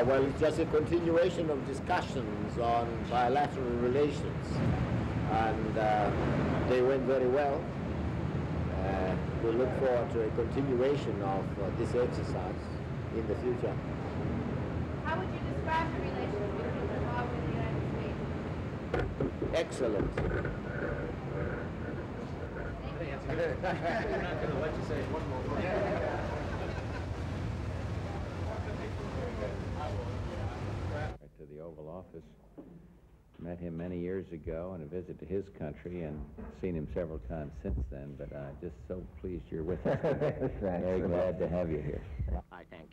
Well, it's just a continuation of discussions on bilateral relations, and they went very well. We look forward to a continuation of this exercise in the future. How would you describe the relations between Zimbabwe and the United States? Excellent. I'm not going to let you say one more word. To the Oval Office. Met him many years ago on a visit to his country and seen him several times since then, but I'm just so pleased you're with us. Very glad to have you here. I thank you.